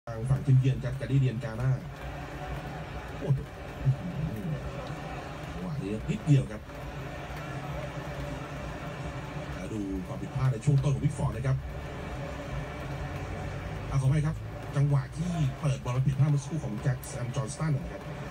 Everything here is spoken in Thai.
ทางฝั่งทีมเยือนครับการดิเดียนกาน่าโอ้โหจังหวะนี้นิดเดียวครับแล้วดูความผิดพลาดในช่วงต้นของวิกฟอร์ดนะครับขออภัยครับจังหวะที่เปิดบอลผิดพลาดเมื่อสักครู่ของแจ็คแซมจอห์นสตันนะครับ